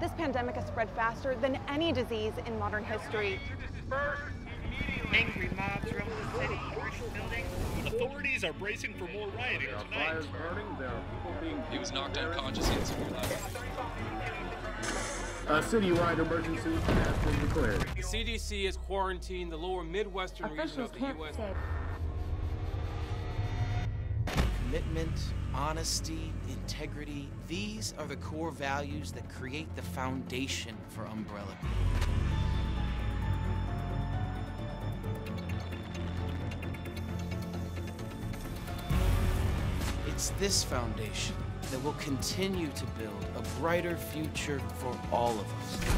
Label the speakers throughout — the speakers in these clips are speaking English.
Speaker 1: this pandemic has spread faster than any disease in modern history.
Speaker 2: Angry mobs roam the city, burning buildings.
Speaker 3: Authorities are bracing for more rioting tonight.
Speaker 4: Fires burning, there are people being...
Speaker 5: He was knocked unconscious in severe life.
Speaker 4: A citywide emergency has been declared.
Speaker 6: The CDC has quarantined the lower Midwestern region of the U.S.
Speaker 7: Commitment, honesty, integrity, these are the core values that create the foundation for Umbrella. It's this foundation that will continue to build a brighter future for all of us.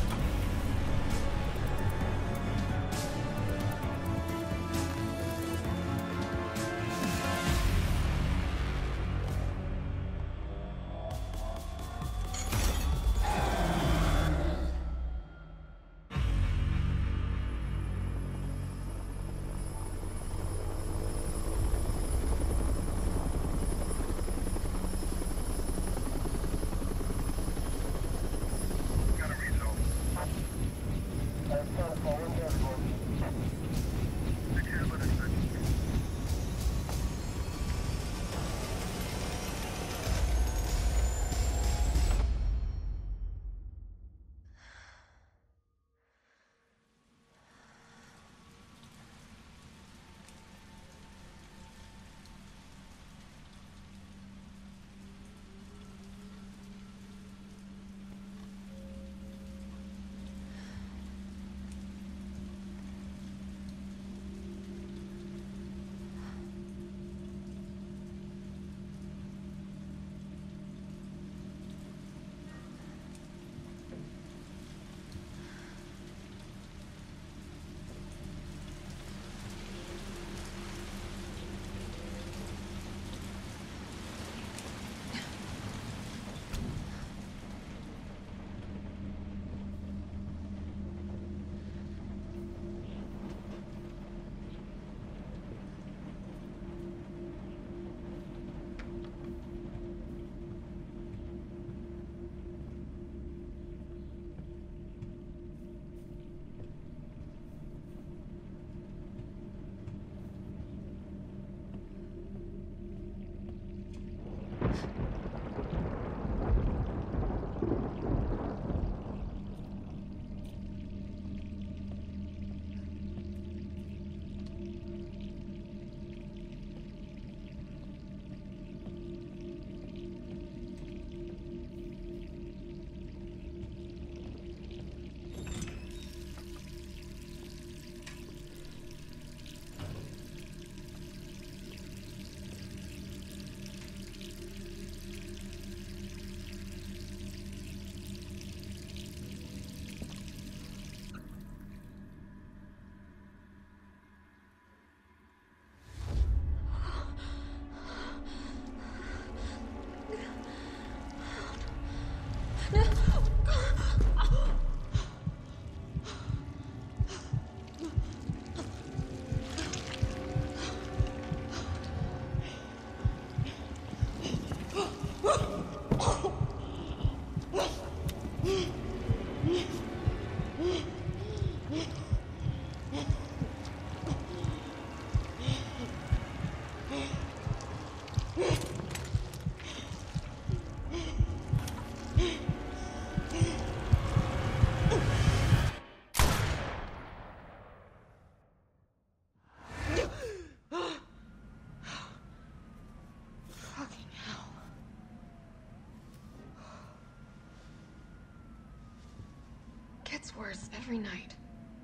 Speaker 8: Gets worse every night.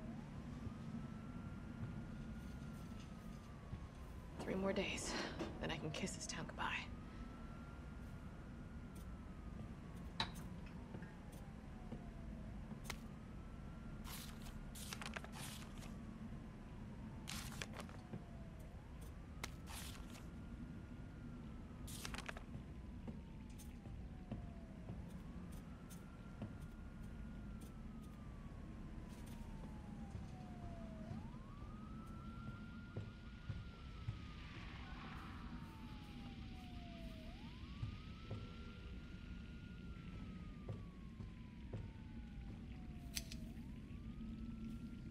Speaker 8: 3 more days, then I can kiss this town goodbye.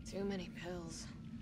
Speaker 8: Too many pills.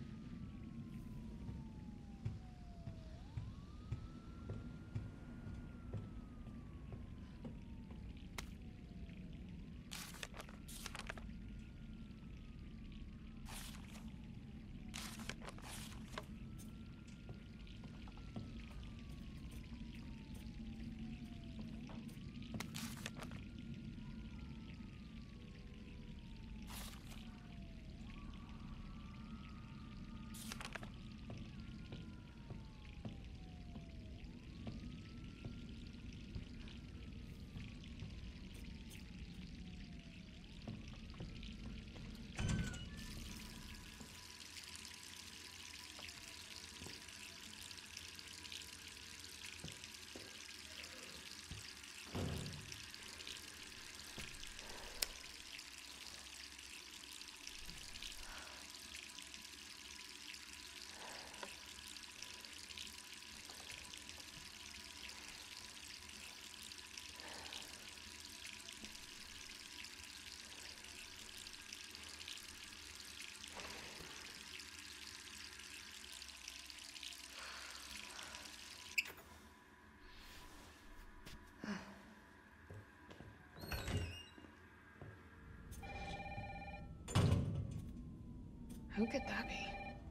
Speaker 8: Who could that be?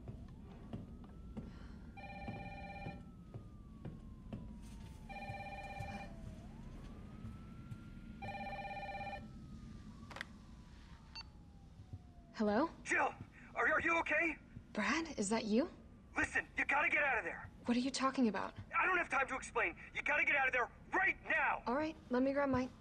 Speaker 8: Hello?
Speaker 9: Jill, are you okay?
Speaker 8: Brad, is that you?
Speaker 9: Listen, you gotta get out of there.
Speaker 8: What are you talking about?
Speaker 9: I don't have time to explain. You gotta get out of there right now.
Speaker 8: All right, let me grab my...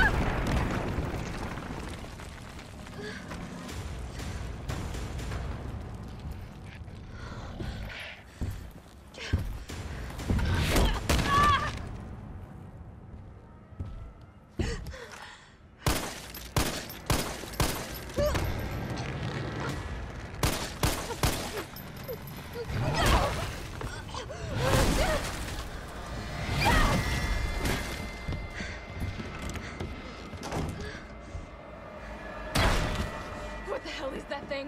Speaker 8: What the hell is that thing?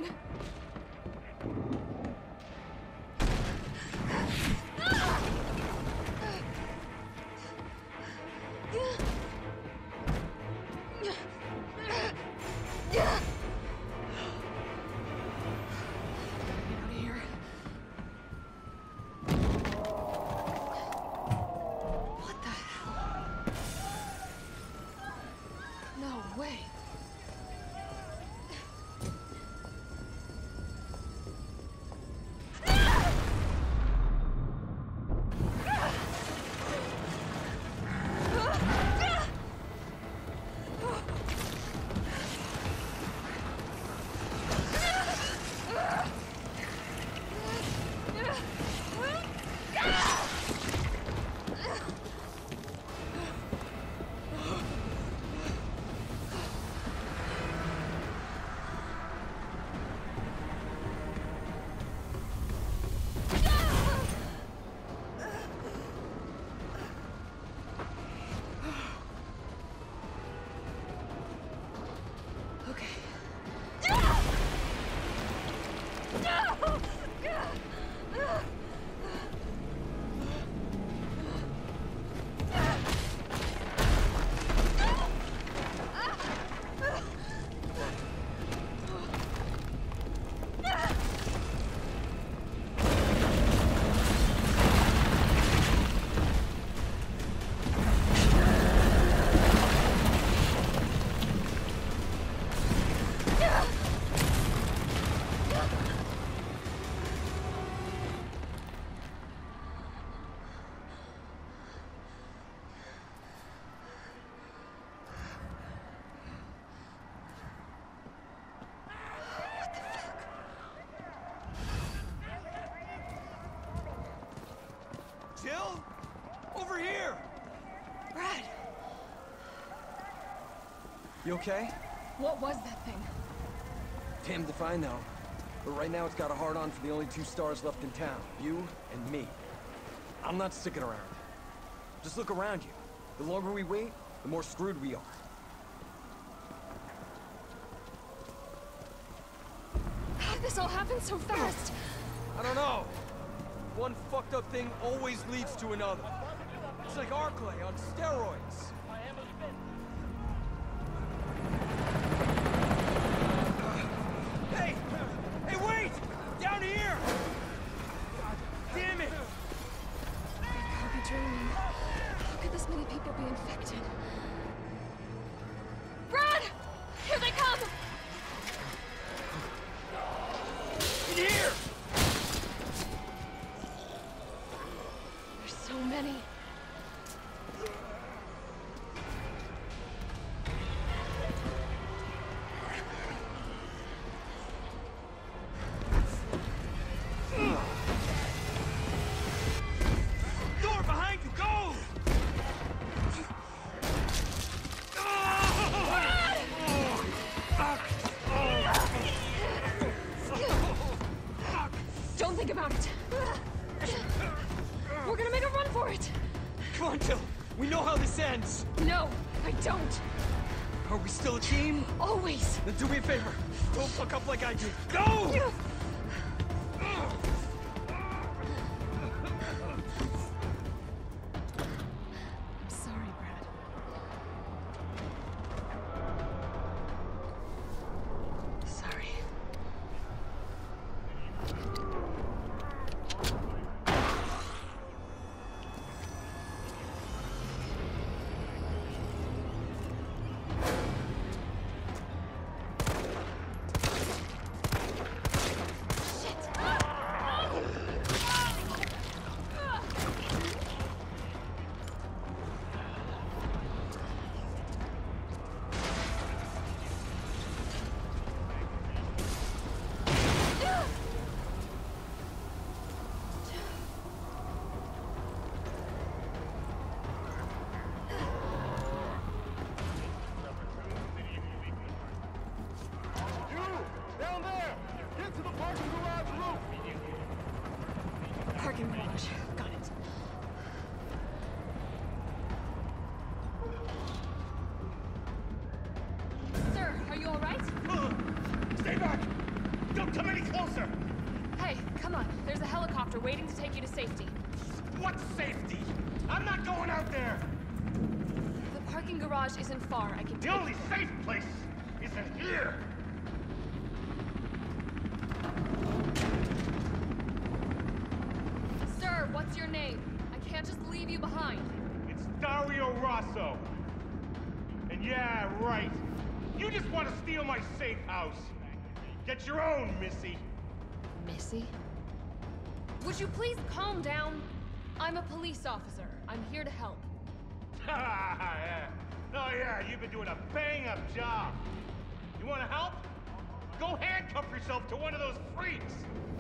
Speaker 9: Jill? Over here!
Speaker 8: Brad!
Speaker 9: You okay?
Speaker 8: What was that thing?
Speaker 9: Damned if I know. But right now it's got a hard-on for the only two stars left in town. You and me. I'm not sticking around. Just look around you. The longer we wait, the more screwed we are.
Speaker 8: This this all happen so fast?
Speaker 9: I don't know. One fucked up thing always leads to another. It's like Arklay on steroids. Hey! Hey, wait! Down here! God damn it!
Speaker 8: I gotta be dreaming. How could this many people be infected? Brad! Here they come!
Speaker 9: In here!
Speaker 8: There's so many.
Speaker 9: Door behind you, go!
Speaker 8: Don't think about it. We're gonna make a run for it.
Speaker 9: Come on, Jill. We know how this ends.
Speaker 8: No, I don't.
Speaker 9: Are we still a team?
Speaker 8: Always.
Speaker 9: Then do me a favor. Don't fuck up like I did. Go!
Speaker 8: I'm sorry, Brad. Sorry.
Speaker 4: Down there! Get to the parking garage roof!
Speaker 8: Parking garage. Got it. Sir, are you all right?
Speaker 3: Stay back! Don't come any closer!
Speaker 8: Hey, come on. There's a helicopter waiting to take you to safety.
Speaker 3: What safety? I'm not going out there!
Speaker 8: The parking garage isn't far. I can
Speaker 3: The only safe place is in here!
Speaker 8: Sir, what's your name? I can't just leave you behind.
Speaker 3: It's Dario Rosso. And yeah, right. You just want to steal my safe house. Get your own, Missy.
Speaker 8: Missy? Would you please calm down? I'm a police officer. I'm here to help.
Speaker 3: Yeah. Oh yeah, you've been doing a bang-up job. You want to help? Go handcuff yourself to one of those freaks.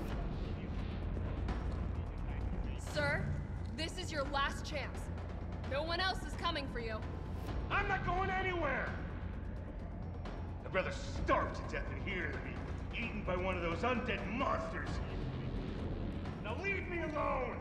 Speaker 8: Sir, this is your last chance. No one else is coming for you.
Speaker 3: I'm not going anywhere. I'd rather starve to death in here than be eaten by one of those undead monsters. Now leave me alone.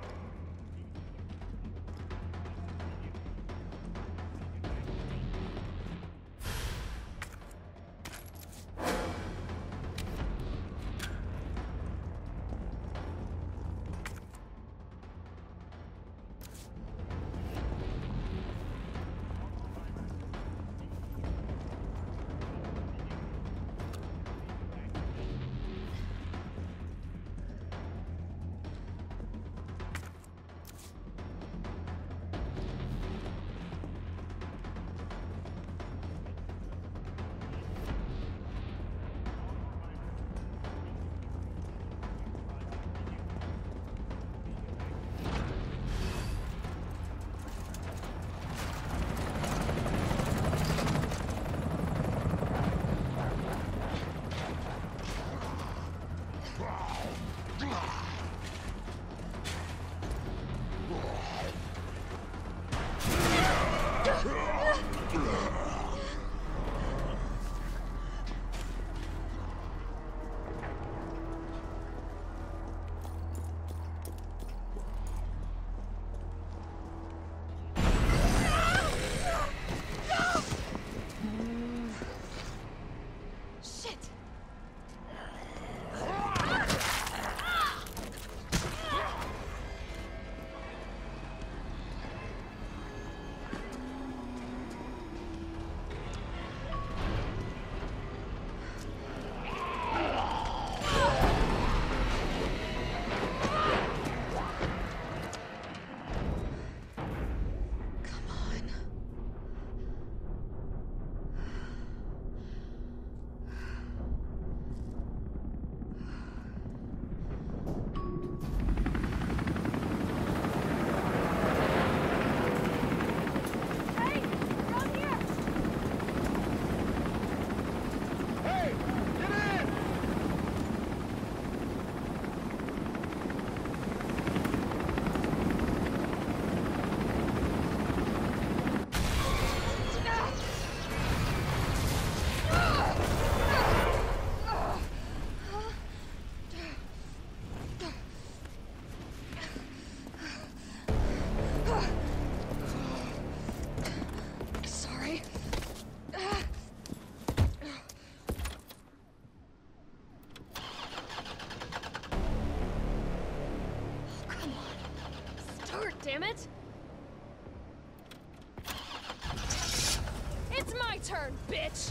Speaker 8: It's my turn, bitch!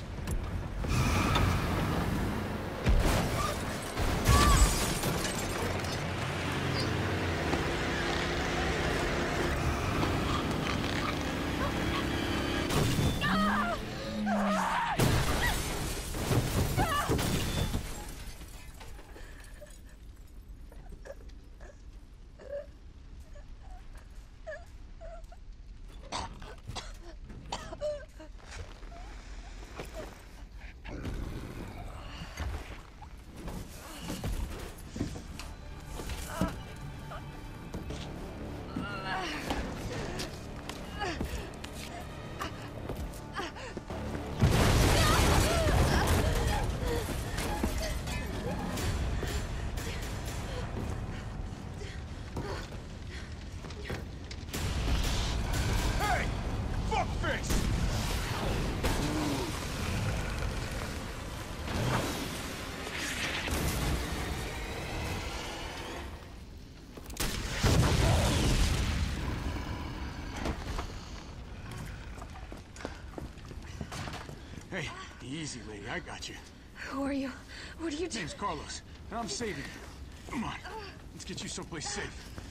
Speaker 4: Hey, easy, lady. I got you.
Speaker 8: Who are you? What are you doing?
Speaker 4: Name's Carlos, and I'm saving you. Come on. Let's get you someplace safe.